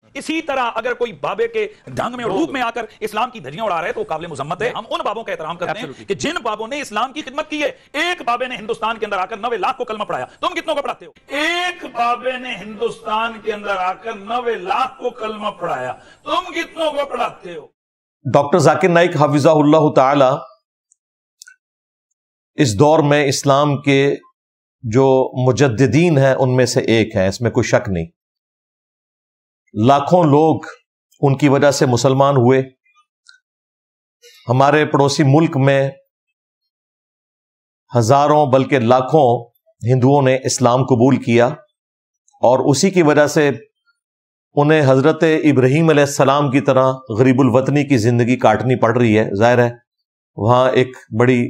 اسی طرح اگر کوئی بابے کے ڈھنگ میں اور روپ میں آ کر اسلام کی دھجیاں اڑا رہے تو وہ قابل مذمت ہے. ہم ان بابوں کا احترام کرتے ہیں کہ جن بابوں نے اسلام کی خدمت کی ہے. ایک بابے نے ہندوستان کے اندر آ کر 90 لاکھ کو کلمہ پڑھایا, تم کتنوں کو پڑھاتے ہو؟ ایک بابے نے ہندوستان کے اندر آ کر 90 لاکھ کو کلمہ پڑھایا, تم کتنوں کو پڑھاتے ہو؟ ڈاکٹر ذاکر نائک حفظہ اللہ تعالی اس دور میں اسلام کے جو مجددین ہیں ان میں سے ایک ہیں, اس میں کوئی شک نہیں. لاکھوں لوگ ان کی وجہ سے مسلمان ہوئے. ہمارے پڑوسی ملک میں ہزاروں بلکہ لاکھوں ہندوؤں نے اسلام قبول کیا, اور اسی کی وجہ سے انہیں حضرت ابراہیم علیہ السلام کی طرح غریب الوطنی کی زندگی کاٹنی پڑ رہی ہے. ظاہر ہے وہاں ایک بڑی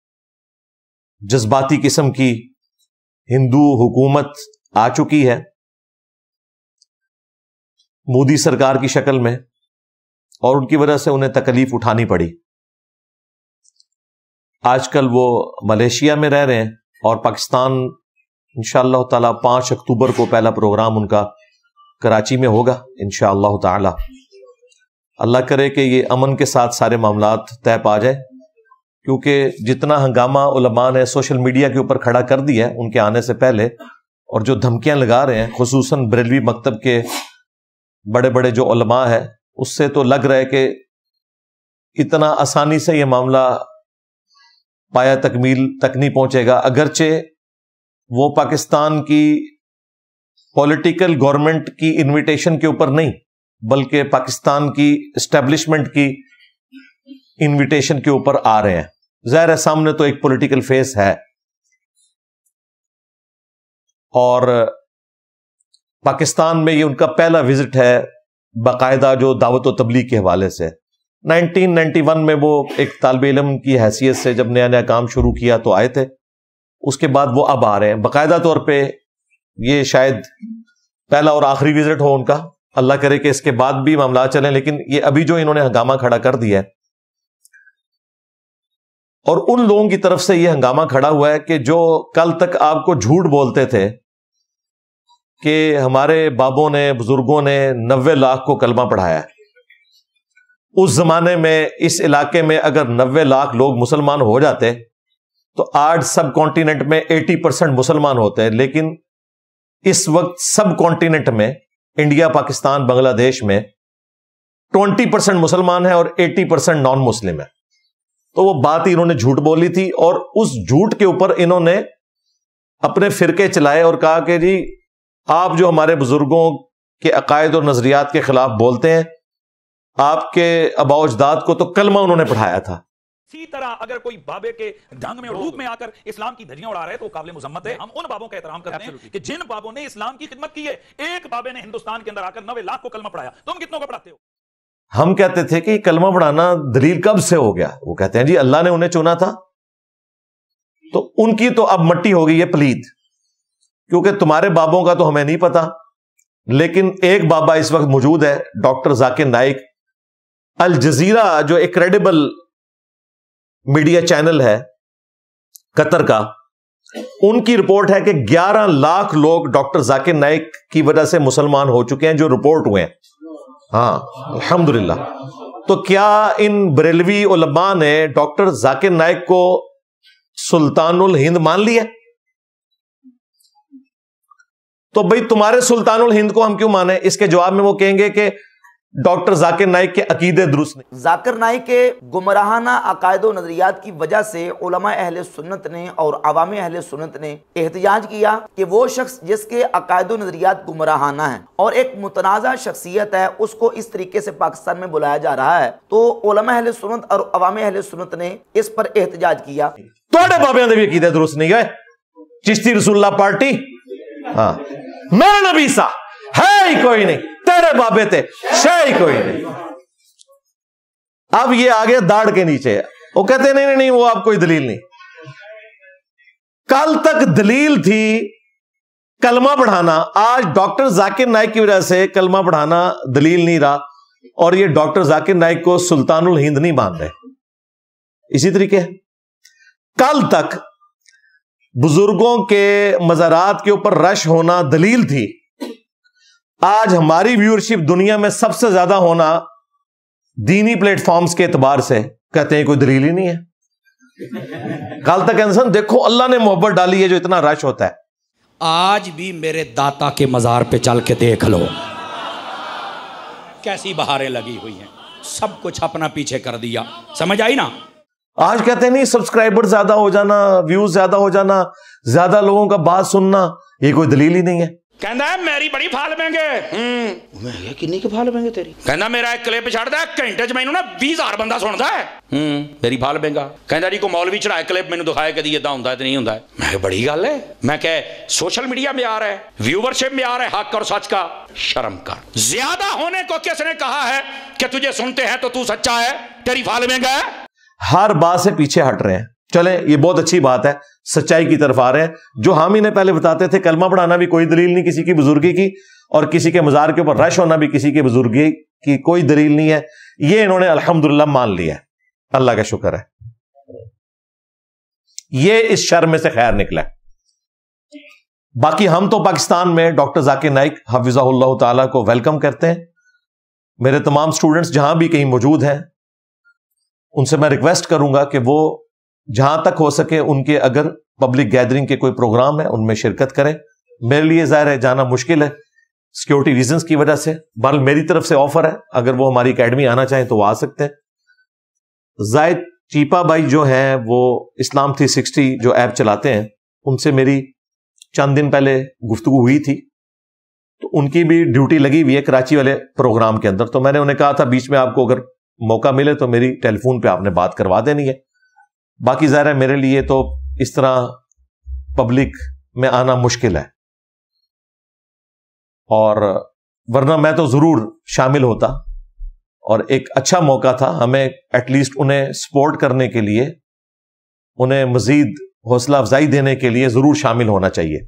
جذباتی قسم کی ہندو حکومت آ چکی ہے مودی سرکار کی شکل میں, اور ان کی وجہ سے انہیں تکلیف اٹھانی پڑی. آج کل وہ ملیشیا میں رہ رہے ہیں, اور پاکستان انشاءاللہ تعالی 5 اکتوبر کو پہلا پروگرام ان کا کراچی میں ہوگا انشاءاللہ تعالی. اللہ کرے کہ یہ امن کے ساتھ سارے معاملات طے پا جائے, کیونکہ جتنا ہنگامہ علماء نے سوشل میڈیا کے اوپر کھڑا کر دیا ہے ان کے آنے سے پہلے, اور جو دھمکیاں لگا رہے ہیں خصوصاً بریلوی مکتب کے بڑے بڑے جو علماء ہیں, اس سے تو لگ رہا ہے کہ اتنا آسانی سے یہ معاملہ پایا تکمیل تک نہیں پہنچے گا. اگرچہ وہ پاکستان کی پولیٹیکل گورنمنٹ کی انویٹیشن کے اوپر نہیں, بلکہ پاکستان کی اسٹیبلشمنٹ کی انویٹیشن کے اوپر آ رہے ہیں. ظاہر ہے سامنے تو ایک پولیٹیکل فیس ہے, اور پاکستان میں یہ ان کا پہلا وزٹ ہے باقاعدہ جو دعوت و تبلیغ کے حوالے سے. 1991 میں وہ ایک طالب علم کی حیثیت سے جب نیا نیا کام شروع کیا تو آئے تھے, اس کے بعد وہ اب آ رہے ہیں باقاعدہ طور پہ. یہ شاید پہلا اور آخری وزٹ ہو ان کا, اللہ کرے کہ اس کے بعد بھی معاملات چلیں, لیکن یہ ابھی جو انہوں نے ہنگامہ کھڑا کر دیا ہے, اور ان لوگوں کی طرف سے یہ ہنگامہ کھڑا ہوا ہے کہ جو کل تک آپ کو جھوٹ بولتے تھے کہ ہمارے بابوں نے بزرگوں نے 90 لاکھ کو کلمہ پڑھایا ہے. اس زمانے میں اس علاقے میں اگر 90 لاکھ لوگ مسلمان ہو جاتے تو آج سب کانٹیننٹ میں 80% مسلمان ہوتے ہیں, لیکن اس وقت سب کانٹیننٹ میں انڈیا, پاکستان, بنگلہ دیش میں 20% مسلمان ہیں اور 80% نان مسلم ہے. تو وہ بات ہی انہوں نے جھوٹ بولی تھی, اور اس جھوٹ کے اوپر انہوں نے اپنے فرقے چلائے اور کہا کہ جی آپ جو ہمارے بزرگوں کے عقائد اور نظریات کے خلاف بولتے ہیں, آپ کے آباء و اجداد کو تو کلمہ انہوں نے پڑھایا تھا. اسی طرح اگر کوئی بابے کے ڈھنگ میں اور روپ میں آ کر اسلام کی دھجیاں اڑا رہے ہیں تو وہ قابل مذمت ہے. ہم ان بابوں کا احترام کرتے ہیں کہ جن بابوں نے اسلام کی خدمت کی ہے. ایک بابے نے ہندوستان کے اندر آ کر 90 لاکھ کو کلمہ پڑھایا, تم کتنوں کو پڑھاتے ہو؟ ہم کہتے تھے کہ کلمہ پڑھانا دلیل کب سے ہو گیا؟ وہ کہتے ہیں جی اللہ نے انہیں چنا تھا. تو ان کی تو اب مٹی ہو گئی ہے پلید, کیونکہ تمہارے بابوں کا تو ہمیں نہیں پتا. لیکن ایک بابا اس وقت موجود ہے, ڈاکٹر ذاکر نائک. الجزیرہ جو ایک کریڈیبل میڈیا چینل ہے قطر کا, ان کی رپورٹ ہے کہ 11 لاکھ لوگ ڈاکٹر ذاکر نائک کی وجہ سے مسلمان ہو چکے ہیں, جو رپورٹ ہوئے ہیں. ہاں الحمدللہ. تو کیا ان بریلوی علماء نے ڈاکٹر ذاکر نائک کو سلطان الہند مان لیا؟ تو بھئی تمہارے سلطان الہند کو ہم کیوں مانیں؟ اس کے جواب میں وہ کہیں گے کہ ڈاکٹر ذاکر نائک کے عقیدے درست نہیں. ذاکر نائک کے گمراہانہ عقائد و نظریات کی وجہ سے علماء اہل سنت نے اور عوام اہل سنت نے احتجاج کیا کہ وہ شخص جس کے عقائد و نظریات گمراہانہ ہیں اور ایک متنازع شخصیت ہے, اس کو اس طریقے سے پاکستان میں بلایا جا رہا ہے. تو علماء اہل سنت اور عوام اہل سنت نے اس پر احتجاج کیا. توڑے بابیاں دے بھی عقیدے درست نہیں گئے. چشتی رسول اللہ پارٹی, ہاں میرا نبی سا ہے ہی کوئی نہیں, تیرے بابے تھے شے ہی کوئی نہیں. اب یہ آگے داڑھ کے نیچے, وہ کہتے نہیں نہیں وہ آپ کوئی دلیل نہیں. کل تک دلیل تھی کلمہ پڑھانا, آج ڈاکٹر ذاکر نائک کی وجہ سے کلمہ پڑھانا دلیل نہیں رہا, اور یہ ڈاکٹر ذاکر نائک کو سلطان الہند نہیں مان رہے. اسی طریقے کل تک بزرگوں کے مزارات کے اوپر رش ہونا دلیل تھی, آج ہماری ویورشپ دنیا میں سب سے زیادہ ہونا دینی پلیٹ فارمز کے اعتبار سے، کہتے ہیں کوئی دلیل ہی نہیں ہے. کل تک انسان دیکھو اللہ نے محبت ڈالی ہے جو اتنا رش ہوتا ہے. آج بھی میرے داتا کے مزار پہ چل کے دیکھ لو کیسی بہاریں لگی ہوئی ہیں، سب کچھ اپنا پیچھے کر دیا. سمجھ آئی نا؟ آج کہتے ہیں نہیں سبسکرائبر زیادہ ہو جانا، ویوز زیادہ ہو جانا، زیادہ لوگوں کا بات سننا، یہ کوئی دلیل ہی نہیں ہے. کہندا ہے میری بڑی فال میں گے میں یہ کنی کے فال میں گے تیری. کہندا میرا ایک کلپ چھڑ دا گھنٹے چ مینوں نا 20000 بندہ سندا ہے میری فال بینگا. کہندا جی کو مولوی چڑھائے کلپ مینوں دکھائے کدی ادا ہوندا ہے تے نہیں ہوندا ہے. میں کہ بڑی گل ہے. میں کہ سوشل میڈیا میں آ رہا ہے، ویورشپ میں آ رہا ہے حق اور سچ کا. شرم کر. زیادہ ہونے کو کس نے کہا ہے کہ تجھے سنتے ہیں تو تو سچا ہے، تیری فال میں گا. ہر بات سے پیچھے ہٹ رہے ہیں. چلیں یہ بہت اچھی بات ہے، سچائی کی طرف آ رہے ہیں. جو ہم انہیں پہلے بتاتے تھے کلمہ پڑھانا بھی کوئی دلیل نہیں کسی کی بزرگی کی، اور کسی کے مزار کے اوپر رش ہونا بھی کسی کی بزرگی کی کوئی دلیل نہیں ہے، یہ انہوں نے الحمدللہ مان لیا ہے. اللہ کا شکر ہے. یہ اس شر میں سے خیر نکلا ہے. باقی ہم تو پاکستان میں ڈاکٹر ذاکر نائک حفظہ اللہ تعالیٰ کو ویلکم کرتے ہیں. میرے تمام سٹوڈنٹس جہاں بھی کہیں موجود ہیں ان سے میں ریکویسٹ کروں گا کہ وہ جہاں تک ہو سکے ان کے اگر پبلک گیدرنگ کے کوئی پروگرام ہے ان میں شرکت کریں. میرے لیے ظاہر ہے جانا مشکل ہے سیکیورٹی ریزنز کی وجہ سے، بہرحال میری طرف سے آفر ہے اگر وہ ہماری اکیڈمی آنا چاہیں تو وہ آ سکتے ہیں. زائد چیپا بھائی جو ہیں وہ اسلام 360 جو ایپ چلاتے ہیں، ان سے میری چند دن پہلے گفتگو ہوئی تھی، تو ان کی بھی ڈیوٹی لگی ہوئی ہے کراچی والے پروگرام کے اندر. تو میں نے انہیں کہا تھا بیچ میں آپ کو اگر موقع ملے تو میری ٹیلی فون پہ آپ نے بات کروا دینی ہے. باقی ظاہر ہے میرے لیے تو اس طرح پبلک میں آنا مشکل ہے، اور ورنہ میں تو ضرور شامل ہوتا، اور ایک اچھا موقع تھا. ہمیں ایٹ لیسٹ انہیں سپورٹ کرنے کے لیے، انہیں مزید حوصلہ افزائی دینے کے لیے ضرور شامل ہونا چاہیے.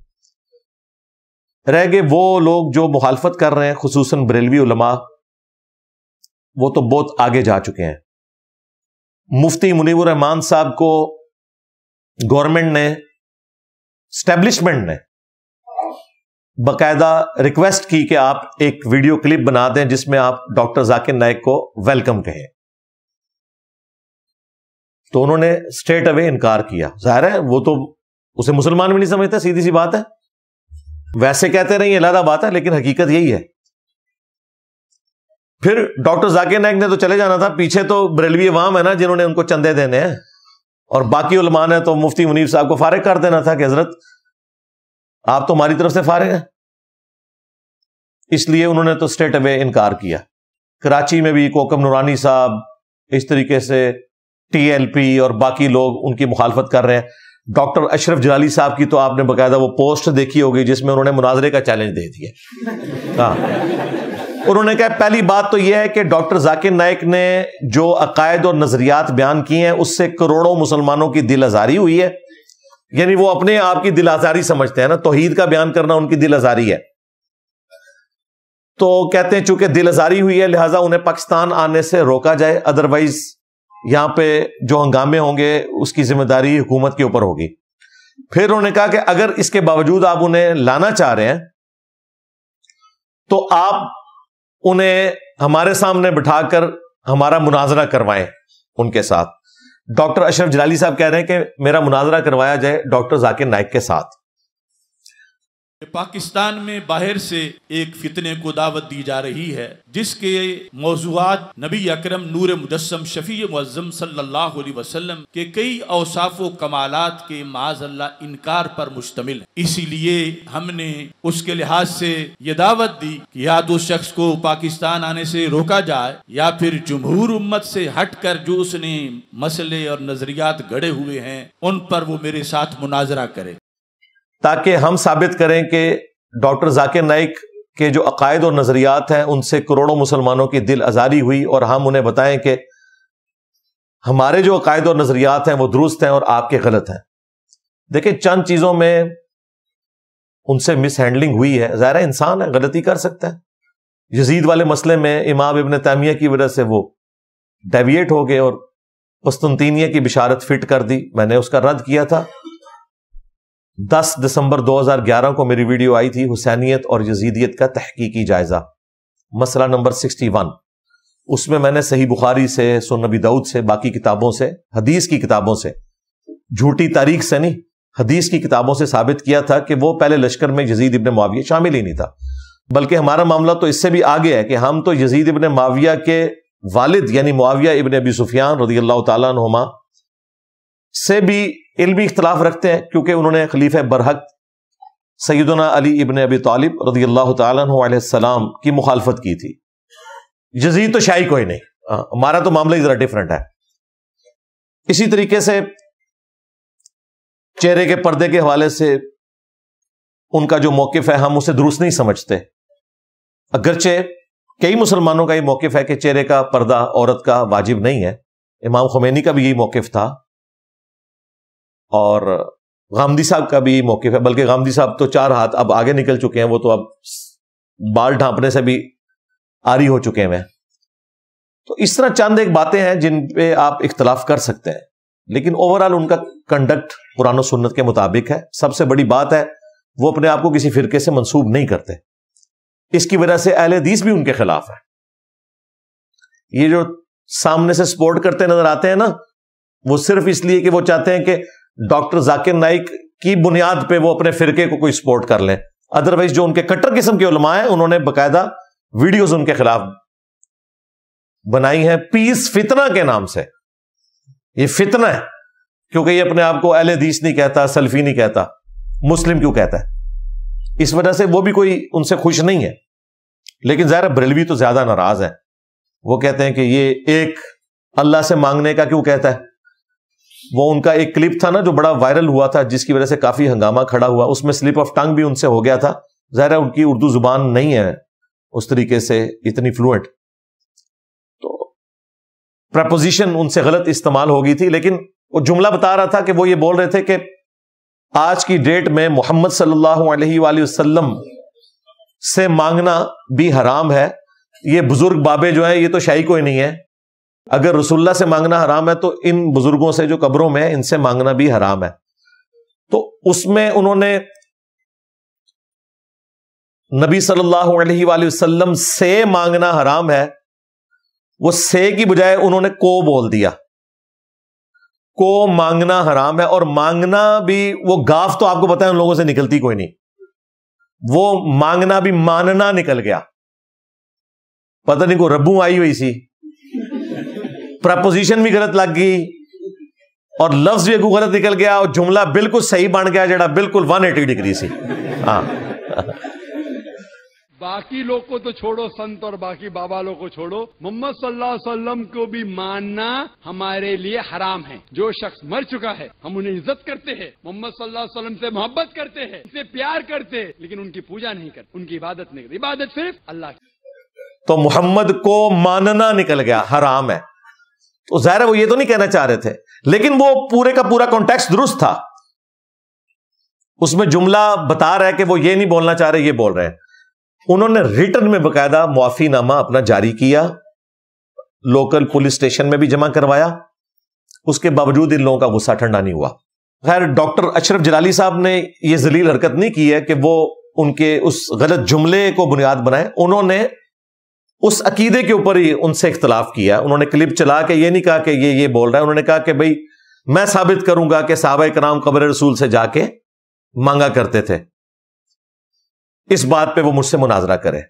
رہ گئے وہ لوگ جو مخالفت کر رہے ہیں، خصوصاً بریلوی علماء، وہ تو بہت آگے جا چکے ہیں. مفتی منیب الرحمان صاحب کو گورنمنٹ نے، اسٹیبلشمنٹ نے باقاعدہ ریکویسٹ کی کہ آپ ایک ویڈیو کلپ بنا دیں جس میں آپ ڈاکٹر ذاکر نائک کو ویلکم کہیں. تو انہوں نے اسٹریٹ اوے انکار کیا. ظاہر ہے وہ تو اسے مسلمان بھی نہیں سمجھتے، سیدھی سی بات ہے. ویسے کہتے رہے علیحدہ بات ہے، لیکن حقیقت یہی ہے. پھر ڈاکٹر ذاکر نائک نے تو چلے جانا تھا، پیچھے تو بریلوی عوام ہے نا جنہوں نے ان کو چندے دینے ہیں، اور باقی علماء نے تو مفتی منیب صاحب کو فارغ کر دینا تھا کہ حضرت آپ تو ہماری طرف سے فارغ ہیں. اس لیے انہوں نے تو اسٹریٹ اوے انکار کیا. کراچی میں بھی کوکب نورانی صاحب، اس طریقے سے ٹی ایل پی اور باقی لوگ ان کی مخالفت کر رہے ہیں. ڈاکٹر اشرف جلالی صاحب کی تو آپ نے باقاعدہ وہ پوسٹ دیکھی ہوگی جس میں انہوں نے مناظرے کا چیلنج دے دیا. ہاں، انہوں نے کہا پہلی بات تو یہ ہے کہ ڈاکٹر ذاکر نائک نے جو عقائد اور نظریات بیان کیے ہیں اس سے کروڑوں مسلمانوں کی دل آزاری ہوئی ہے. یعنی وہ اپنے آپ کی دل آزاری سمجھتے ہیں نا، توحید کا بیان کرنا ان کی دل آزاری ہے. تو کہتے ہیں چونکہ دل آزاری ہوئی ہے لہٰذا انہیں پاکستان آنے سے روکا جائے، ادروائز یہاں پہ جو ہنگامے ہوں گے اس کی ذمہ داری حکومت کے اوپر ہوگی. پھر انہوں نے کہا کہ اگر اس کے باوجود آپ انہیں لانا چاہ رہے ہیں تو آپ انہیں ہمارے سامنے بٹھا کر ہمارا مناظرہ کروائیں ان کے ساتھ. ڈاکٹر اشرف جلالی صاحب کہہ رہے ہیں کہ میرا مناظرہ کروایا جائے ڈاکٹر ذاکر نائک کے ساتھ. پاکستان میں باہر سے ایک فتنے کو دعوت دی جا رہی ہے جس کے موضوعات نبی اکرم نور مجسم شفیع معظم صلی اللہ علیہ وسلم کے کئی اوصاف و کمالات کے معاذ اللہ انکار پر مشتمل ہے. اسی لیے ہم نے اس کے لحاظ سے یہ دعوت دی کہ یا تو شخص کو پاکستان آنے سے روکا جائے یا پھر جمہور امت سے ہٹ کر جو اس نے مسئلے اور نظریات گڑے ہوئے ہیں ان پر وہ میرے ساتھ مناظرہ کرے، تاکہ ہم ثابت کریں کہ ڈاکٹر ذاکر نائک کے جو عقائد اور نظریات ہیں ان سے کروڑوں مسلمانوں کی دل آزاری ہوئی، اور ہم انہیں بتائیں کہ ہمارے جو عقائد اور نظریات ہیں وہ درست ہیں اور آپ کے غلط ہیں. دیکھیں چند چیزوں میں ان سے مس ہینڈلنگ ہوئی ہے، ظاہر ہے انسان ہے غلطی کر سکتا ہے. یزید والے مسئلے میں امام ابن تیمیہ کی وجہ سے وہ ڈیویٹ ہو گئے اور قسطنطینیہ کی بشارت فٹ کر دی، میں نے اس کا رد کیا تھا. 10 दिसंबर 2011 को मेरी वीडियो आई थी, हुसैनियत और यजीदियत का तहकीकी जायजा, मसला नंबर 61। उसमें मैंने सही बुखारी से, सुनन नबी दाऊद से, बाकी किताबों से, हदीस की किताबों से, झूठी तारीख से नहीं, हदीस की किताबों से साबित किया था कि वो पहले लश्कर में यजीद इब्न मुआविया शामिल ही नहीं था। बल्कि हमारा मामला तो इससे भी आगे है कि हम तो यजीद इब्न मुआविया के वालिद यानी मुआविया इब्न अबी सुफियान रज़ियल्लाहु ताला अन्हुमा से भी इल्मी इख्तिलाफ रखते हैं, क्योंकि उन्होंने खलीफा बरहक सैयदना अली इब्न अबी तालिब रज़ियल्लाहु ताला अन्हु अलैहिस्सलाम की मुखालफत की थी। यजीद तो शाही कोई नहीं, हमारा तो मामला ही जरा डिफरेंट है। इसी तरीके से चेहरे के पर्दे के हवाले से उनका जो मौकिफ है हम उसे दुरुस्त नहीं समझते, अगरचे कई मुसलमानों का ये मौकिफ है कि चेहरे का पर्दा औरत का वाजिब नहीं है। इमाम खुमैनी का भी यही मौकिफ था और गामदी साहब का भी मौकिफ है, बल्कि गामदी साहब तो 4 हाथ अब आगे निकल चुके हैं, वो तो अब बाल ढांपने से भी आरी हो चुके हैं। तो इस तरह चंद एक बातें हैं जिन पे आप इख्तलाफ कर सकते हैं, लेकिन ओवरऑल उनका कंडक्ट कुरान और सुन्नत के मुताबिक है। सबसे बड़ी बात है वो अपने आप को किसी फिरके से मंसूब नहीं करते, इसकी वजह से अहले हदीस भी उनके खिलाफ है। ये जो सामने से सपोर्ट करते नजर आते हैं ना, वो सिर्फ इसलिए कि वो चाहते हैं कि डॉक्टर जाकिर नाइक की बुनियाद पे वो अपने फिरके को कोई सपोर्ट कर लें। अदरवाइज जो उनके कट्टर किस्म के उलमा हैं उन्होंने बकायदा वीडियोस उनके खिलाफ बनाई हैं पीस फितना के नाम से। ये फितना है क्योंकि ये अपने आप को अहले हदीस नहीं कहता, सलफी नहीं कहता, मुस्लिम क्यों कहता है। इस वजह से वो भी कोई उनसे खुश नहीं है। लेकिन ज़ाहिर बरेलवी तो ज्यादा नाराज है। वो कहते हैं कि ये एक अल्लाह से मांगने का क्यों कहता है। वो उनका एक क्लिप था ना जो बड़ा वायरल हुआ था, जिसकी वजह से काफी हंगामा खड़ा हुआ, उसमें स्लिप ऑफ टंग भी उनसे हो गया था। ज़ाहिर है उनकी उर्दू जुबान नहीं है उस तरीके से इतनी फ्लुएंट, तो प्रपोजिशन उनसे गलत इस्तेमाल हो गई थी। लेकिन वो जुमला बता रहा था कि वो ये बोल रहे थे कि आज की डेट में मोहम्मद सल्लल्लाहु अलैहि वसल्लम से मांगना भी हराम है। ये बुजुर्ग बाबे जो है ये तो शाही कोई नहीं है। अगर रसूलुल्लाह से मांगना हराम है तो इन बुजुर्गों से जो कब्रों में इनसे मांगना भी हराम है। तो उसमें उन्होंने नबी सल्लल्लाहु अलैहि वसल्लम से मांगना हराम है, वो से की बजाय उन्होंने को बोल दिया। को मांगना हराम है, और मांगना भी वो गाफ तो आपको पता है उन लोगों से निकलती कोई नहीं, वो मांगना भी मानना निकल गया। पता नहीं को रब्बू आई हुई सी, प्रपोजिशन भी गलत लग गई और लफ्ज भी गलत निकल गया और जुमला बिल्कुल सही बन गया जड़ा बिल्कुल 180 डिग्री से। हाँ बाकी लोग को तो छोड़ो, संत और बाकी बाबा लोग को छोड़ो, मोहम्मद सल्लल्लाहु अलैहि वसल्लम को भी मानना हमारे लिए हराम है। जो शख्स मर चुका है हम उन्हें इज्जत करते हैं, मोहम्मद सल्लल्लाहु अलैहि वसल्लम से मोहब्बत करते हैं, उनसे प्यार करते हैं, लेकिन उनकी पूजा नहीं करते, उनकी इबादत नहीं करते। इबादत सिर्फ अल्लाह की। तो मोहम्मद को मानना निकल गया, हराम है। तो ज़ाहिर है वो ये तो नहीं कहना चाह रहे थे, लेकिन वो पूरे का पूरा कॉन्टेक्स्ट दुरुस्त था। उसमें जुमला बता रहा है कि वो ये नहीं बोलना चाह रहे, ये बोल रहे हैं। उन्होंने रिटर्न में बकायदा मुआफीनामा अपना जारी किया, लोकल पुलिस स्टेशन में भी जमा करवाया। उसके बावजूद इन लोगों का गुस्सा ठंडा नहीं हुआ। खैर डॉक्टर अशरफ जलाली साहब ने यह जलील हरकत नहीं की है कि वो उनके उस गलत जुमले को बुनियाद बनाए। उन्होंने उस अकीदे के ऊपर ही उनसे इख्तलाफ किया। उन्होंने क्लिप चला के ये नहीं कहा कि ये बोल रहा है, उन्होंने कहा कि भाई मैं साबित करूंगा कि सहाबा कराम कब्र रसूल से जाके मांगा करते थे। इस बात पे वो मुझसे मुनाजरा करे।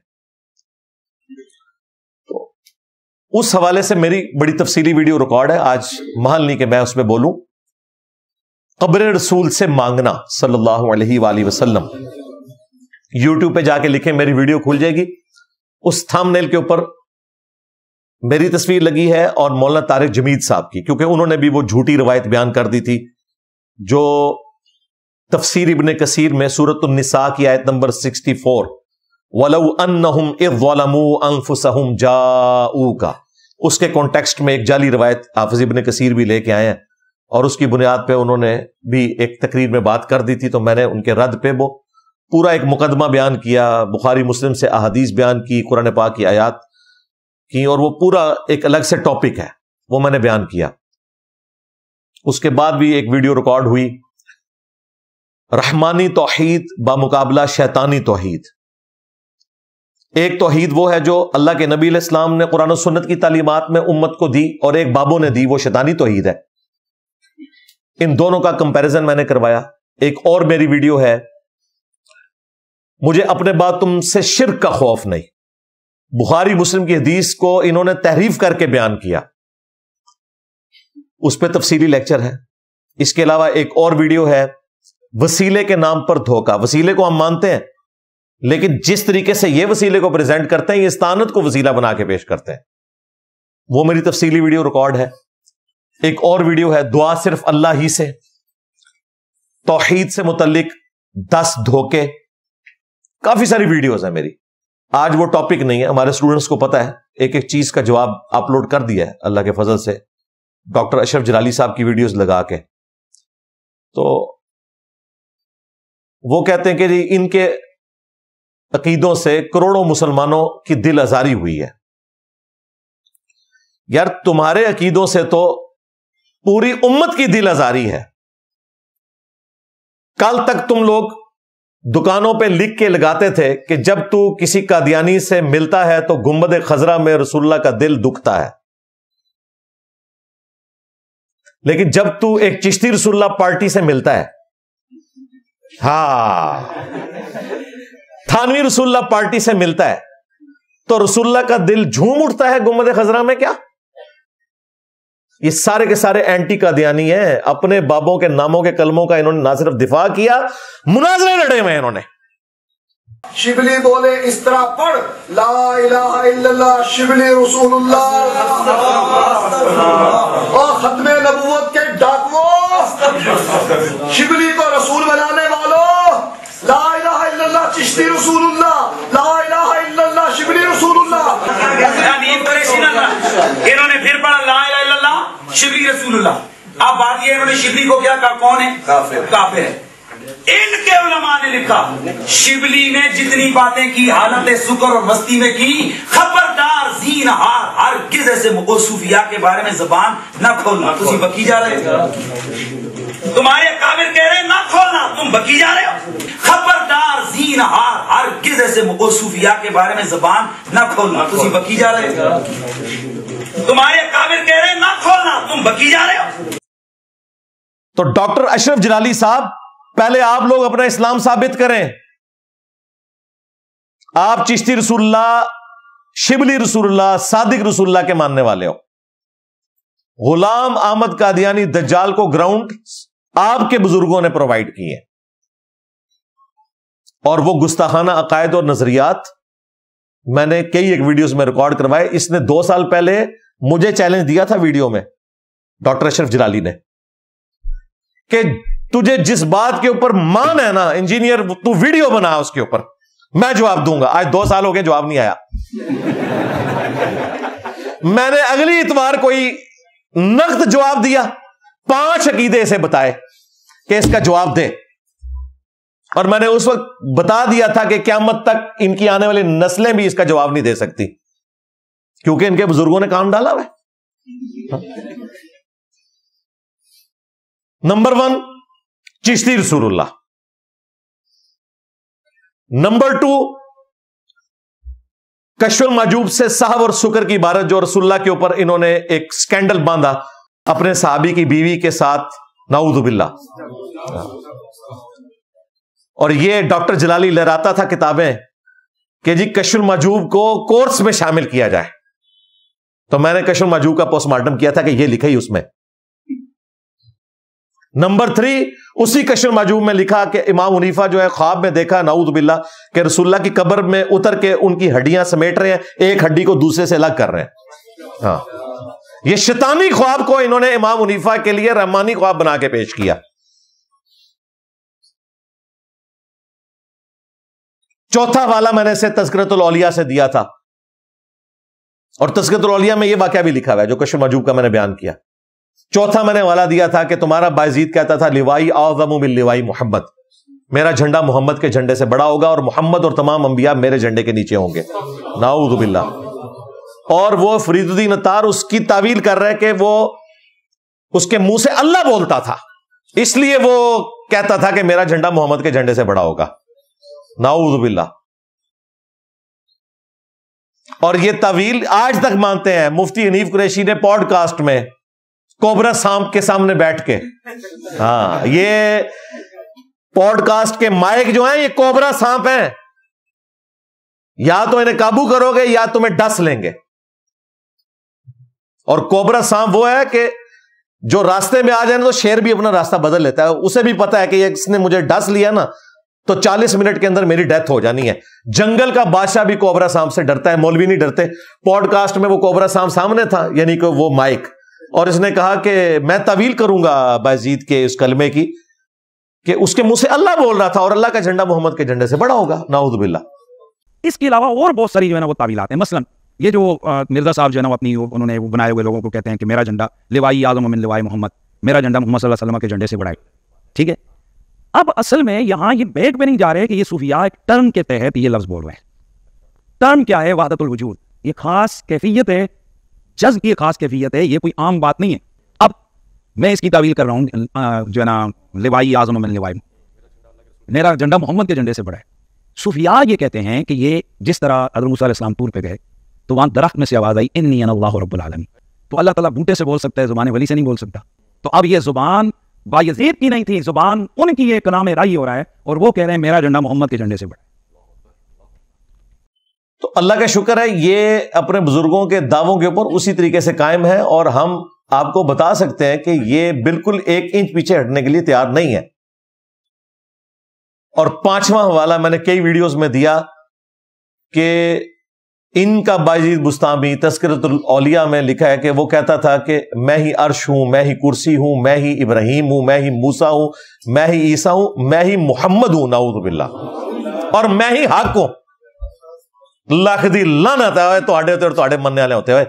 तो उस हवाले से मेरी बड़ी तफसीली वीडियो रिकॉर्ड है, आज महल नहीं कि मैं उसमें बोलूं। कब्र रसूल से मांगना सल्लल्लाहु अलैहि वसल्लम, यूट्यूब पे जाके लिखें, मेरी वीडियो खुल जाएगी। उस थंबनेल के ऊपर मेरी तस्वीर लगी है और मौलाना तारिक जमीद साहब की, क्योंकि उन्होंने भी वो झूठी रवायत बयान कर दी थी जो तफसीर इब्ने कसीर में सूरत निसा की आयत नंबर 64 वलौ अन्नहुम इज़ ज़लमू अनफुसहुम जाऊका, उसके कॉन्टेक्स्ट में एक जाली रवायत हाफिज इब्ने कसीर भी लेके आए हैं और उसकी बुनियाद पे उन्होंने भी एक तकरीर में बात कर दी थी। तो मैंने उनके रद्द पे वो पूरा एक मुकदमा बयान किया, बुखारी मुस्लिम से अहादीस बयान की, कुरान पाक की आयात की, और वो पूरा एक अलग से टॉपिक है, वो मैंने बयान किया। उसके बाद भी एक वीडियो रिकॉर्ड हुई रहमानी तौहीद बामुकाबला शैतानी तौहीद। एक तौहीद वो है जो अल्लाह के नबी अलैहिस्सलाम ने कुरान और सुन्नत की तालीमात में उम्मत को दी, और एक बाबों ने दी, वो शैतानी तौहीद है। इन दोनों का कंपैरिजन मैंने करवाया। एक और मेरी वीडियो है, मुझे अपने बाद तुमसे शिर्क का खौफ नहीं, बुखारी मुस्लिम की हदीस को इन्होंने तहरीफ करके बयान किया, उस पर तफसीली लेक्चर है। इसके अलावा एक और वीडियो है, वसीले के नाम पर धोखा। वसीले को हम मानते हैं, लेकिन जिस तरीके से ये वसीले को प्रेजेंट करते हैं, ये इस्तानत को वसीला बना के पेश करते हैं, वो मेरी तफसीली वीडियो रिकॉर्ड है। एक और वीडियो है, दुआ सिर्फ अल्लाह ही से, तौहीद से मुतल्लिक 10 धोखे। काफी सारी वीडियोस है मेरी। आज वो टॉपिक नहीं है, हमारे स्टूडेंट्स को पता है, एक एक चीज का जवाब अपलोड कर दिया है अल्लाह के फजल से, डॉक्टर अशरफ जलाली साहब की वीडियोस लगा के। तो वो कहते हैं कि जी इनके अकीदों से करोड़ों मुसलमानों की दिल आजारी हुई है। यार तुम्हारे अकीदों से तो पूरी उम्मत की दिल आजारी है। कल तक तुम लोग दुकानों पे लिख के लगाते थे कि जब तू किसी कादियानी से मिलता है तो गुंबद खजरा में रसूलुल्लाह का दिल दुखता है, लेकिन जब तू एक चिश्ती रसूलुल्लाह पार्टी से मिलता है, थानवी रसूलुल्लाह पार्टी से मिलता है, तो रसूलुल्लाह का दिल झूम उठता है गुंबद खजरा में। क्या ये सारे के सारे एंटी कादियानी हैं। अपने बाबों के नामों के कलमों का इन्होंने ना सिर्फ दिफा किया, मुनाजरे लड़े हुए इन्होंने। शिबली बोले इस तरह पढ़, ला इलाहा इल्लल्लाह शिबली रसूलुल्लाह, और खत्मे नबूवत के डाकुओं, शिबली को रसूल बनाने वालों, ला इलाहा इल्लल्लाह चिश्ती रसूलुल्लाह, ला इलाहा इल्लल्लाह शिबली रसूलुल्लाह। इन्होंने फिर पढ़ा ला इलाहा इल्लल्लाह शिबली रसूलुल्लाह। अब बात ये, इन्होंने शिबली को क्या कहा, कौन है? काफिर है। इनके उलमा ने लिखा, शिबली ने जितनी बातें की हालत सुकर और मस्ती में की, खबरदार जीन हार हर किस ऐसे सूफिया के बारे में जबान न खोलना। तुम बकी जा रहे हो, तुम्हारे काबिर कह रहे हैं ना खोलना, तुम बकी जा रहे हो। खबरदार जीन हार हर किस ऐसे सूफिया के बारे में जबान न खोलना। तुम बकी जा रहे हो, तुम्हारे काबिर कह रहे हैं ना खोलना, तुम बकी जा रहे हो। तो डॉक्टर अशरफ जलाली साहब, पहले आप लोग अपना इस्लाम साबित करें। आप चिश्ती रसूलुल्लाह, शिबली रसूलुल्लाह, सादिक रसूलुल्लाह के मानने वाले हो। गुलाम अहमद कादियानी दज्जाल को ग्राउंड आपके बुजुर्गों ने प्रोवाइड किए, और वो गुस्ताखाना अकायद और नजरियात मैंने कई एक वीडियोस में रिकॉर्ड करवाए। इसने 2 साल पहले मुझे चैलेंज दिया था वीडियो में, डॉक्टर अशरफ जलाली ने, कि तुझे जिस बात के ऊपर मान है ना इंजीनियर, तू वीडियो बना उसके ऊपर, मैं जवाब दूंगा। आज 2 साल हो गए, जवाब नहीं आया। मैंने अगली इतवार कोई नकद जवाब दिया, 5 अकीदे से बताए कि इसका जवाब दे, और मैंने उस वक्त बता दिया था कि क़यामत तक इनकी आने वाली नस्लें भी इसका जवाब नहीं दे सकती, क्योंकि इनके बुजुर्गों ने काम डाला हुआ है। नंबर 1 चिश्ती रसूलुल्लाह, नंबर 2 कश्फुल माजूब से साहब और शुक्र की इबारत, जो रसूलुल्लाह के ऊपर इन्होंने एक स्कैंडल बांधा अपने साहबी की बीवी के साथ, नाऊज़ु बिल्लाह। और ये डॉक्टर जलाली लहराता था किताबें कि जी कश्फुल माजूब को कोर्स में शामिल किया जाए, तो मैंने कश्फुल माजूब का पोस्टमार्टम किया था कि ये लिखा ही उसमें। नंबर 3 उसी कश्फुल माजूब में लिखा कि इमाम हनीफा जो है ख्वाब में देखा, नाऊज़ु बिल्लाह, कि रसूलुल्लाह की कब्र में उतर के उनकी हड्डियां समेट रहे हैं, एक हड्डी को दूसरे से अलग कर रहे हैं। हाँ, ये शैतानी ख्वाब को इन्होंने इमाम हनीफा के लिए रहमानी ख्वाब बना के पेश किया। चौथा वाला मैंने इसे तज़किरतुल औलिया से दिया था, और तज़किरतुल औलिया में यह वाकया भी लिखा हुआ है जो कश्फुल माजूब का मैंने बयान किया। चौथा मैंने वाला दिया था कि तुम्हारा बायजीद कहता था लिवाई आज़मु मिन लिवाई मोहम्मद, मेरा झंडा मोहम्मद के झंडे से बड़ा होगा, और मोहम्मद और तमाम अंबिया मेरे झंडे के नीचे होंगे, नाऊज़ु बिल्लाह। और वो फरीदुद्दीन अत्तार उसकी तावील कर रहे हैं कि वो उसके मुंह से अल्लाह बोलता था, इसलिए वो कहता था कि मेरा झंडा मोहम्मद के झंडे से बड़ा होगा, नाऊज़ बिल्लाह। और ये तवील आज तक मानते हैं। मुफ्ती हनीफ कुरैशी ने पॉडकास्ट में कोबरा सांप के सामने बैठ के, हाँ, ये पॉडकास्ट के माइक जो हैं ये कोबरा सांप हैं, या तो इन्हें काबू करोगे या तुम्हें डस लेंगे। और कोबरा सांप वो है कि जो रास्ते में आ जाए तो शेर भी अपना रास्ता बदल लेता है, उसे भी पता है कि इसने मुझे डस लिया ना तो 40 मिनट के अंदर मेरी डेथ हो जानी है। जंगल का बादशाह भी कोबरा सांप से डरता है, मौलवी नहीं डरते। पॉडकास्ट में वो कोबरा सांप सामने था, यानी कि वो माइक, और इसने कहा कि मैं तवील करूंगा बायजीद के उस कलमे की कि उसके मुंह से अल्लाह बोल रहा था और अल्लाह का झंडा मोहम्मद के झंडे से बड़ा होगा, नाऊज़ बिल्लाह। इसके अलावा और बहुत सारी जो है ना वो तावीलात हैं। मसलन ये जो मिर्जा साहब जो है ना अपनी उन्होंने वो बनाए हुए लोगों को कहते हैं कि मेरा झंडा लिवाई आज़म मिन लिवाई मोहम्मद, मेरा झंडा मोहम्मद सल्लल्लाहु अलैहि वसल्लम के झंडे से बड़ा है, ठीक है। अब असल में यहाँ ये बैक पे नहीं जा रहे कि ये सूफिया एक टर्म के तहत ये लफ्ज बोल रहे हैं। टर्म क्या है? वहदतुल वजूद, ये खास कैफियत है, जज्ब की खास कैफियत है, ये कोई आम बात नहीं है। अब मैं इसकी तावील कर रहा हूँ जो है ना लिवाई आज़म मिन लिवाई, मेरा झंडा मोहम्मद के झंडे से बड़ा है। सूफिया ये कहते हैं कि ये जिस तरह हज़रत मूसा अलैहिस्सलाम तूर पे गए तो वहाँ दरख्त में से आवाज़ आई इन्नी अना अल्लाहु रब्बुल आलमीन, तो अल्लाह ताला बूटे से बोल सकता है, ज़ुबान वली से नहीं बोल सकता। तो अब ये ज़ुबान बायज़ीद की नहीं थी, ज़ुबान उनकी एक कलाम राही हो रहा है और वो कह रहे हैं मेरा झंडा मोहम्मद के झंडे से बड़ा। तो अल्लाह का शुक्र है ये अपने बुजुर्गों के दावों के ऊपर उसी तरीके से कायम है, और हम आपको बता सकते हैं कि ये बिल्कुल 1 इंच पीछे हटने के लिए तैयार नहीं है। और 5वां हवाला मैंने कई वीडियोस में दिया कि इनका बायजीद बुस्तामी तज़किरतुल औलिया में लिखा है कि वो कहता था कि मैं ही अर्श हूं, मैं ही कुर्सी हूं, मैं ही इब्राहिम हूं, मैं ही मूसा हूं, मैं ही ईसा हूं, मैं ही मुहम्मद हूं, नाऊज़ बिल्लाह, और मैं ही हक हूं। लख दी लानत है तुहाडे ते तुहाडे मनने वाले होते हुए,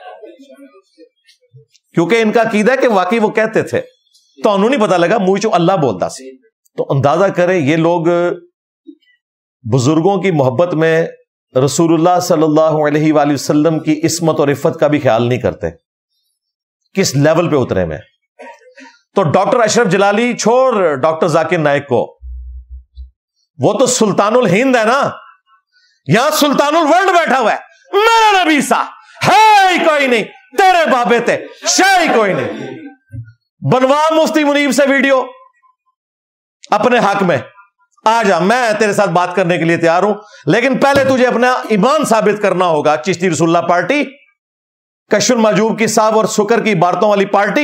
क्योंकि इनका अकीदा है कि वाकई वो कहते थे, तो उन्होंने नहीं पता लगा मुंह चो अल्लाह बोलता सी। तो अंदाजा करें ये लोग बुजुर्गों की मोहब्बत में रसूलुल्लाह सल्लल्लाहु अलैहि वसल्लम की इस्मत और इफ़्फ़त का भी ख्याल नहीं करते, किस लेवल पे उतरे में। तो डॉक्टर अशरफ जलाली छोड़ डॉक्टर जाकिर नाइक को, वो तो सुल्तानुल हिंद है ना, यहां सुल्तानुल वर्ल्ड बैठा हुआ है। मेरा नबी सा है ही कोई नहीं, तेरे बाबे ते शाही कोई नहीं। बनवा मुफ्ती मुनीब से वीडियो अपने हक में, आ जा, मैं तेरे साथ बात करने के लिए तैयार हूं, लेकिन पहले तुझे अपना ईमान साबित करना होगा। चिश्ती रसूलुल्लाह पार्टी, कशफुल महजूब की साहब और शुक्र की इबारतों वाली पार्टी,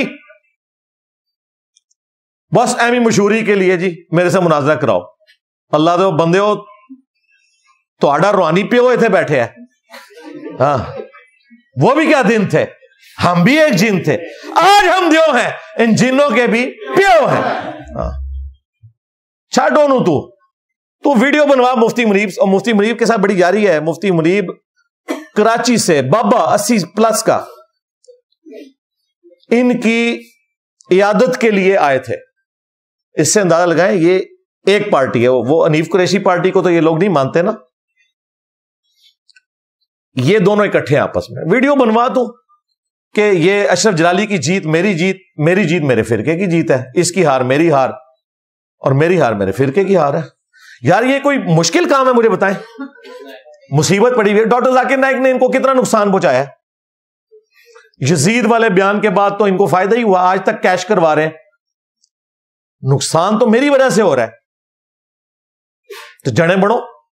बस एमी मशहूरी के लिए जी मेरे से मुनाजरा कराओ। अल्लाह दे बंदे हो, तो आडा रूहानी प्यो इथे बैठे हैं। हाँ, वो भी क्या दिन थे, हम भी एक जिन थे, आज हम दियो हैं, इन जिनों के भी प्यो हैं। हाँ, छाटो नू तू वीडियो बनवा मुफ्ती मुनीब, और मुफ्ती मुनीब के साथ बड़ी यारी है। मुफ्ती मुनीब कराची से बाबा 80+ का इनकी इयादत के लिए आए थे। इससे अंदाजा लगाएं ये एक पार्टी है, वो हनीफ कुरैशी पार्टी को तो ये लोग नहीं मानते ना, ये दोनों इकट्ठे हैं आपस में। वीडियो बनवा दूं कि ये अशरफ जलाली की जीत मेरी जीत, मेरी जीत मेरे फिरके की जीत है, इसकी हार मेरी हार, और मेरी हार मेरे फिरके की हार है। यार ये कोई मुश्किल काम है? मुझे बताएं, मुसीबत पड़ी हुई है। डॉक्टर जाकिर नाइक ने इनको कितना नुकसान पहुंचाया है? यजीद वाले बयान के बाद तो इनको फायदा ही हुआ, आज तक कैश करवा रहे हैं। नुकसान तो मेरी वजह से हो रहा है, तो जड़ें बढ़ो,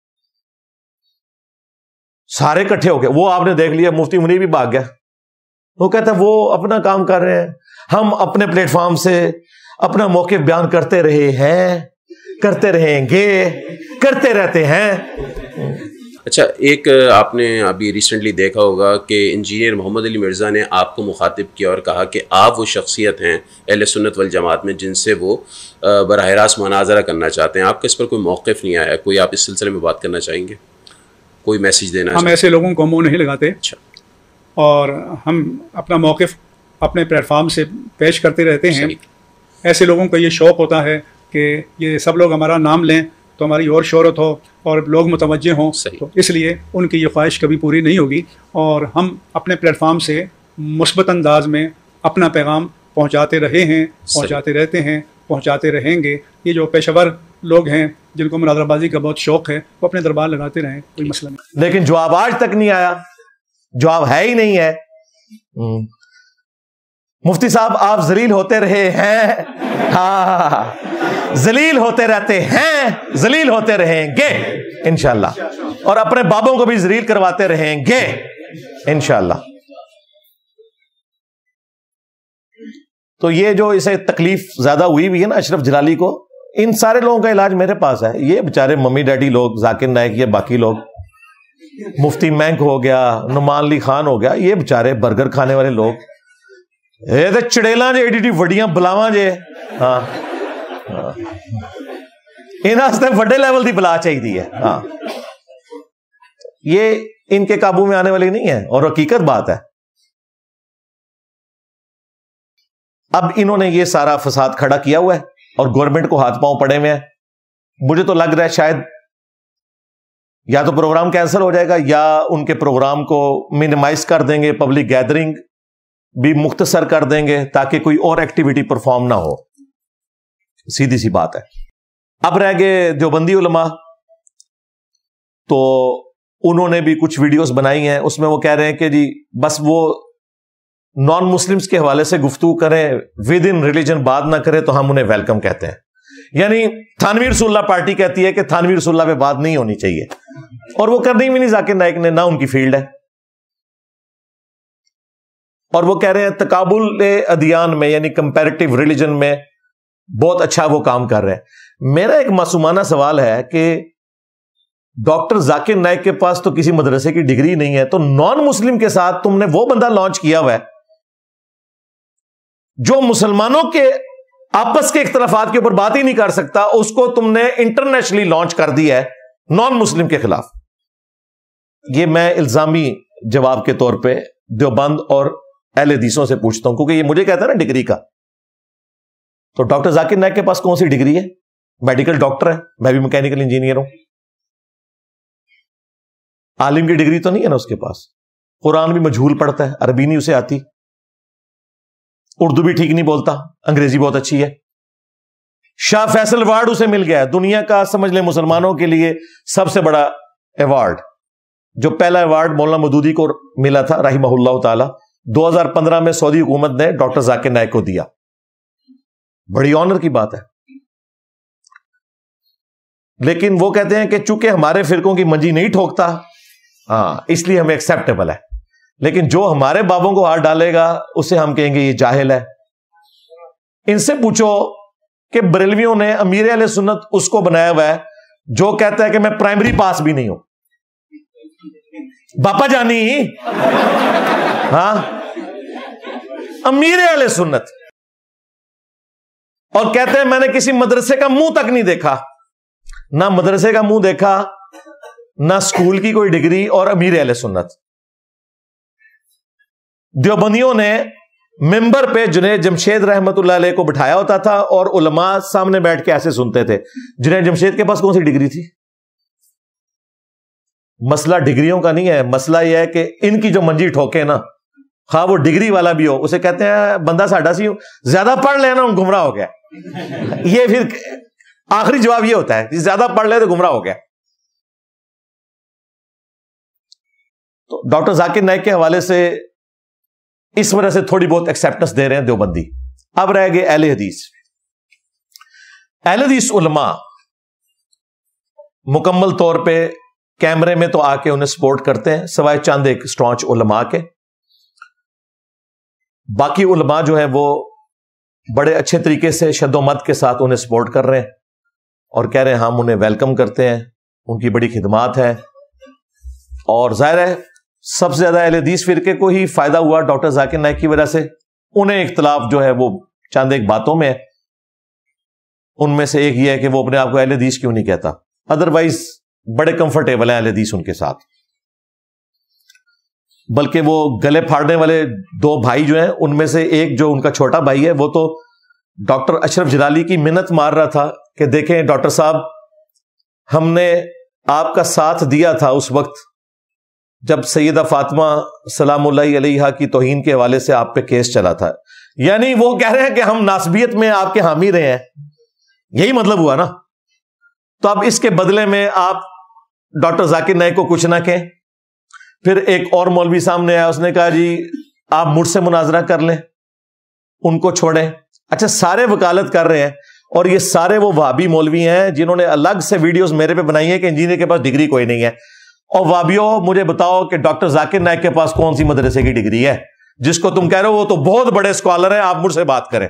सारे इकट्ठे हो गए। वो आपने देख लिया, मुफ्ती मुनीब भी भाग गया। वो कहता है वो अपना काम कर रहे हैं, हम अपने प्लेटफॉर्म से अपना मौक़िफ़ बयान करते रहे हैं, करते रहेंगे, करते रहते हैं। अच्छा, एक आपने अभी रिसेंटली देखा होगा कि इंजीनियर मोहम्मद अली मिर्ज़ा ने आपको मुखातिब किया और कहा कि आप वो शख्सियत हैं अहले सुन्नत वल जमात में जिनसे वो बराह रास्त मुनाज़रा करना चाहते हैं। आपका इस पर कोई मौक़िफ़ नहीं आया? कोई आप इस सिलसिले में बात करना चाहेंगे, कोई मैसेज देना? हम ऐसे लोगों को मुँह नहीं लगाते। अच्छा। और हम अपना मौक़िफ़ अपने प्लेटफार्म से पेश करते रहते हैं। ऐसे लोगों को ये शौक़ होता है कि ये सब लोग हमारा नाम लें तो हमारी और शोहरत हो और लोग मुतवज्जे हों, तो इसलिए उनकी ये ख्वाहिश कभी पूरी नहीं होगी। और हम अपने प्लेटफार्म से मुस्बत अंदाज में अपना पैगाम पहुँचाते रहे हैं, पहुँचाते रहते हैं, پہنچاتے رہیں گے. یہ جو پیشہ ور لوگ ہیں جن کو مناظرہ بازی کا بہت شوق ہے وہ اپنے دربار لگاتے رہیں, کوئی مسئلہ نہیں. لیکن جواب آج تک نہیں آیا, جواب ہے ہی نہیں ہے. مفتی صاحب آپ ذلیل ہوتے رہے ہیں, ہاں ذلیل ہوتے رہتے ہیں, ذلیل ہوتے رہیں گے انشاءاللہ, اور اپنے بابوں کو بھی ذلیل کرواتے رہیں گے انشاءاللہ. تو یہ جو اسے تکلیف زیادہ ہوئی بھی ہے نا اشرف جلالی کو, ان سارے لوگوں کا علاج میرے پاس ہے. یہ بیچارے ممی ڈیڈی لوگ, ذاکر نائک, یہ باقی لوگ, مفتی مینک ہو گیا, نعمان علی خان ہو گیا, یہ بیچارے برگر کھانے والے لوگ, یہ تو چڑیلاں جے ایڈی وڈیاں بلاواں جے, ہاں انہاں وڈے لیول دی بلا چاہیے. ہاں یہ ان کے قابو میں آنے والی نہیں ہے, اور حقیقت بات ہے. اب انہوں نے یہ سارا فساد کھڑا کیا ہوا ہے اور گورنمنٹ کو ہاتھ پاؤں پڑے ہوئے ہیں. مجھے تو لگ رہا ہے شاید یا تو پروگرام کینسل ہو جائے گا یا ان کے پروگرام کو منیمائز کر دیں گے, پبلک گیدرنگ بھی مختصر کر دیں گے تاکہ کوئی اور ایکٹیویٹی پرفارم نہ ہو. سیدھی سی بات ہے. اب رہ گئے دیوبندی علماء, تو انہوں نے بھی کچھ ویڈیوز بنائی ہیں, اس میں وہ کہہ رہے ہیں کہ جی بس وہ نان مسلمز کے حوالے سے گفتگو کریں, ود ان ریلیجن بات نہ کریں تو ہم انہیں ویلکم کہتے ہیں. یعنی تھانوی رسول اللہ پارٹی کہتی ہے کہ تھانوی رسول اللہ پہ بات نہیں ہونی چاہیے, اور وہ کرنی بھی نہیں ذاکر نائک نے, نہ ان کی فیلڈ ہے. اور وہ کہہ رہے ہیں تقابل ادیان میں یعنی کمپیریٹیو ریلیجن میں بہت اچھا وہ کام کر رہے ہیں. میرا ایک معصومانہ سوال ہے کہ ڈاکٹر ذاکر نائک کے پاس تو کسی مدرسے کی ڈگری نہیں ہے, تو نان مسلم کے ساتھ تم نے وہ بندہ لانچ کیا ہوا ہے جو مسلمانوں کے آپس کے اختلافات کے اوپر بات ہی نہیں کر سکتا, اس کو تم نے انٹرنیشنلی لانچ کر دیا ہے نان مسلم کے خلاف. یہ میں الزامی جواب کے طور پہ دیوبند اور اہل حدیثوں سے پوچھتا ہوں, کیونکہ یہ مجھے کہتا ہے نا ڈگری کا. تو ڈاکٹر ذاکر نائک کے پاس کون سی ڈگری ہے؟ میڈیکل ڈاکٹر ہے, میں بھی میکینیکل انجینئر ہوں. عالم کی ڈگری تو نہیں ہے نا اس کے پاس. قرآن بھی مجہول پڑھتا ہے, عربی نہیں اسے آتی, اردو بھی ٹھیک نہیں بولتا, انگریزی بہت اچھی ہے. شاہ فیصل ایوارڈ اسے مل گیا ہے, دنیا کا سمجھ لیں مسلمانوں کے لیے سب سے بڑا ایوارڈ. جو پہلا ایوارڈ مولانا مودودی کو ملا تھا رحمہ اللہ تعالی, 2015 میں سعودی حکومت نے ڈاکٹر ذاکر نائک کو دیا. بڑی آنر کی بات ہے. لیکن وہ کہتے ہیں کہ چونکہ ہمارے فرقوں کی منجی نہیں ٹھوکتا, ہاں اس لیے ہمیں ایکسیپٹیبل ہے, لیکن جو ہمارے بابوں کو ہاتھ ڈالے گا اسے ہم کہیں گے یہ جاہل ہے. ان سے پوچھو کہ بریلویوں نے امیر اہل سنت اس کو بنایا ہوا ہے جو کہتا ہے کہ میں پرائمری پاس بھی نہیں ہوں. باپا جانی, ہاں امیر اہل سنت, اور کہتے ہیں میں نے کسی مدرسے کا منہ تک نہیں دیکھا. نہ مدرسے کا منہ دیکھا, نہ اسکول کی کوئی ڈگری, اور امیر اہل سنت. دیوبندیوں نے ممبر پہ جنید جمشید رحمت اللہ علیہ کو بٹھایا ہوتا تھا اور علماء سامنے بیٹھ کے ایسے سنتے تھے. جنید جمشید کے پاس کون سی ڈگری تھی؟ مسئلہ ڈگریوں کا نہیں ہے, مسئلہ یہ ہے کہ ان کی جو منجی ٹھوکے نا, خواہ وہ ڈگری والا بھی ہو, اسے کہتے ہیں بندہ ساڈا سی زیادہ پڑھ لینا ہوں گمراہ ہو گیا. یہ پھر آخری جواب یہ ہوتا ہے کہ زیادہ پڑھ لے تو گمراہ ہو گیا. تو ڈاکٹر ذاکر نائک کے حوالے سے اس وجہ سے تھوڑی بہت ایکسیپٹنس دے رہے ہیں دیوبندی. اب رہ گئے اہل حدیث. اہل حدیث علماء مکمل طور پہ کیمرے میں تو آ کے انہیں سپورٹ کرتے ہیں, سوائے چند ایک اسٹانچ علماء کے. باقی علماء جو ہیں وہ بڑے اچھے طریقے سے شد و مد کے ساتھ انہیں سپورٹ کر رہے ہیں اور کہہ رہے ہیں ہم انہیں ویلکم کرتے ہیں, ان کی بڑی خدمات ہے. اور ظاہر ہے سب سے زیادہ اہل حدیث فرقے کو ہی فائدہ ہوا ڈاکٹر ذاکر نائک کی وجہ سے. انہیں اختلاف جو ہے وہ چند ایک باتوں میں ہے. ان میں سے ایک یہ ہے کہ وہ اپنے آپ کو اہل حدیث کیوں نہیں کہتا, ادروائز بڑے کمفرٹیبل ہیں اہل حدیث ان کے ساتھ. بلکہ وہ گلے پھاڑنے والے دو بھائی جو ہیں ان میں سے ایک جو ان کا چھوٹا بھائی ہے وہ تو ڈاکٹر اشرف جلالی کی منت مار رہا تھا کہ دیکھیں ڈاکٹر صاحب, ہم نے آپ کا ساتھ دیا تھا اس وقت جب سیدہ فاطمہ سلام اللہ علیہا کی توہین کے حوالے سے آپ پہ کیس چلا تھا, یعنی وہ کہہ رہے ہیں کہ ہم ناسبیت میں آپ کے حامی رہے ہیں، یہی مطلب ہوا نا. تو اب اس کے بدلے میں آپ ڈاکٹر ذاکر نائک کو کچھ نہ کہیں. پھر ایک اور مولوی سامنے آیا، اس نے کہا جی آپ مجھ سے مناظرہ کر لیں، ان کو چھوڑیں. اچھا سارے وکالت کر رہے ہیں، اور یہ سارے وہ وہابی مولوی ہیں جنہوں نے الگ سے ویڈیوز میرے پہ بنائی ہیں کہ انجینئر کے پاس ڈگری کوئی نہیں ہے. اور وہابیوں مجھے بتاؤ کہ ڈاکٹر ذاکر نائک کے پاس کون سی مدرسے کی ڈگری ہے جس کو تم کہہ رہے ہو وہ تو بہت بڑے اسکالر ہیں، آپ مجھ سے بات کریں.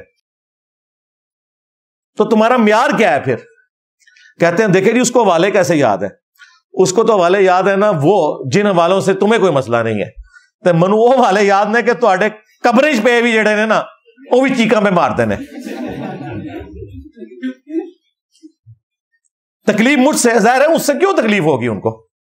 تو تمہارا معیار کیا ہے پھر؟ کہتے ہیں دیکھیں جی اس کو حوالے کیسے یاد ہے. اس کو تو حوالے یاد ہے نا وہ جن حوالوں سے تمہیں کوئی مسئلہ نہیں ہے. تو منو وہ حوالے یاد نے کہ تواڈے قبرش پہ بھی جڑے نے نا وہ بھی چیکاں پہ مارتے ہیں. تکلیف مجھ سے، ظاہر ہے اس سے کیوں تکلیف ہوگی ان کو.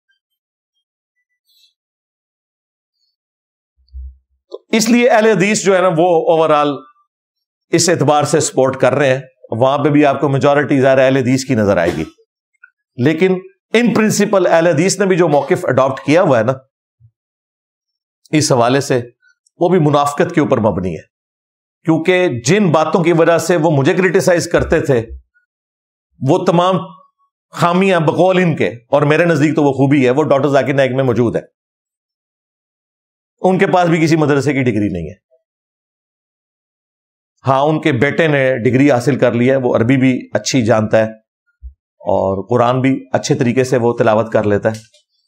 تو اس لیے اہل حدیث جو ہے نا وہ اوورال اس اعتبار سے سپورٹ کر رہے ہیں. وہاں پہ بھی آپ کو میجورٹی ظاہر اہل حدیث کی نظر آئے گی، لیکن ان پرنسپل اہل حدیث نے بھی جو موقف اڈاپٹ کیا ہوا ہے نا اس حوالے سے، وہ بھی منافقت کے اوپر مبنی ہے. کیونکہ جن باتوں کی وجہ سے وہ مجھے کرٹیسائز کرتے تھے وہ تمام خامیاں بقول ان کے، اور میرے نزدیک تو وہ خوبی ہے، وہ ڈاکٹر ذاکر نائک میں موجود ہے. ان کے پاس بھی کسی مدرسے کی ڈگری نہیں ہے. ہاں ان کے بیٹے نے ڈگری حاصل کر لی ہے، وہ عربی بھی اچھی جانتا ہے اور قرآن بھی اچھے طریقے سے وہ تلاوت کر لیتا ہے.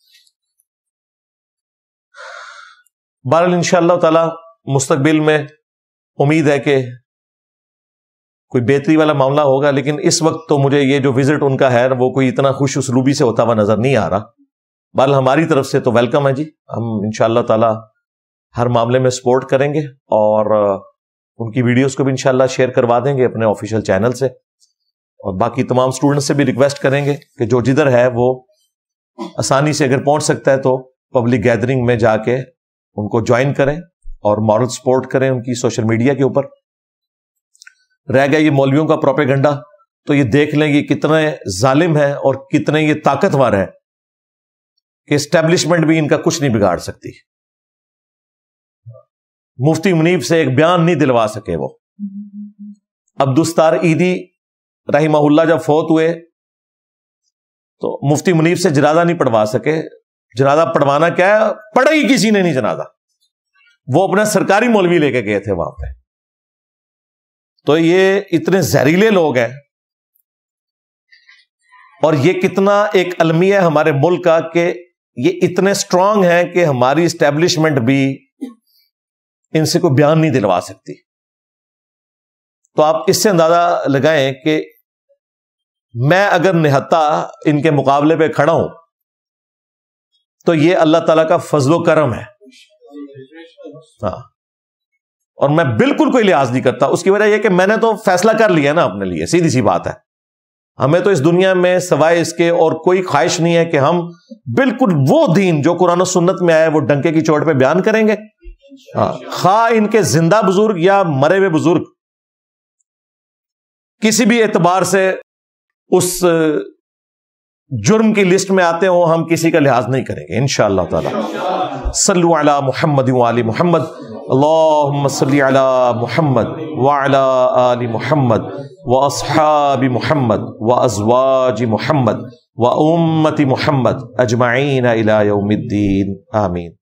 بہرحال انشاءاللہ تعالی مستقبل میں امید ہے کہ کوئی بہتری والا معاملہ ہوگا، لیکن اس وقت تو مجھے یہ جو وزٹ ان کا ہے وہ کوئی اتنا خوش اسلوبی سے ہوتا ہوا نظر نہیں آ رہا. بہرحال ہماری طرف سے تو ویلکم ہے جی، ہم انشاءاللہ تعالی ہر معاملے میں سپورٹ کریں گے اور ان کی ویڈیوز کو بھی انشاءاللہ شیئر کروا دیں گے اپنے آفیشیل چینل سے. اور باقی تمام اسٹوڈنٹ سے بھی ریکویسٹ کریں گے کہ جو جدھر ہے وہ آسانی سے اگر پہنچ سکتا ہے تو پبلک گیدرنگ میں جا کے ان کو جوائن کریں اور مورل سپورٹ کریں ان کی سوشل میڈیا کے اوپر. رہ گیا یہ مولویوں کا پروپیگنڈا، تو یہ دیکھ لیں یہ کتنے ظالم ہیں اور کتنے یہ طاقتور ہیں کہ اسٹیبلشمنٹ بھی ان کا کچھ نہیں بگاڑ سکتی. مفتی منیب سے ایک بیان نہیں دلوا سکے وہ. عبدالستار عیدی رحمہ اللہ جب فوت ہوئے تو مفتی منیب سے جنازہ نہیں پڑھوا سکے. جنازہ پڑھوانا کیا ہے، پڑھا ہی کسی نے نہیں جنازہ، وہ اپنا سرکاری مولوی لے کے گئے تھے وہاں پہ. تو یہ اتنے زہریلے لوگ ہیں، اور یہ کتنا ایک المیہ ہے ہمارے ملک کا کہ یہ اتنے سٹرونگ ہیں کہ ہماری اسٹیبلشمنٹ بھی ان سے کوئی بیان نہیں دلوا سکتی. تو آپ اس سے اندازہ لگائیں کہ میں اگر نہتا ان کے مقابلے پہ کھڑا ہوں تو یہ اللہ تعالیٰ کا فضل و کرم ہے. ہاں، اور میں بالکل کوئی لحاظ نہیں کرتا. اس کی وجہ یہ کہ میں نے تو فیصلہ کر لیا نا اپنے لیے، سیدھی سی بات ہے. ہمیں تو اس دنیا میں سوائے اس کے اور کوئی خواہش نہیں ہے کہ ہم بالکل وہ دین جو قرآن و سنت میں آیا وہ ڈنکے کی چوٹ پہ بیان کریں گے. خواہ ان کے زندہ بزرگ یا مرے ہوئے بزرگ کسی بھی اعتبار سے اس جرم کی لسٹ میں آتے ہوں، ہم کسی کا لحاظ نہیں کریں گے انشاءاللہ تعالی. صلو علی محمد وعلی محمد، اللہم صلی علی محمد وعلی آل محمد واصحاب محمد وازواج محمد وامت محمد اجمعین الی یوم الدین، آمین.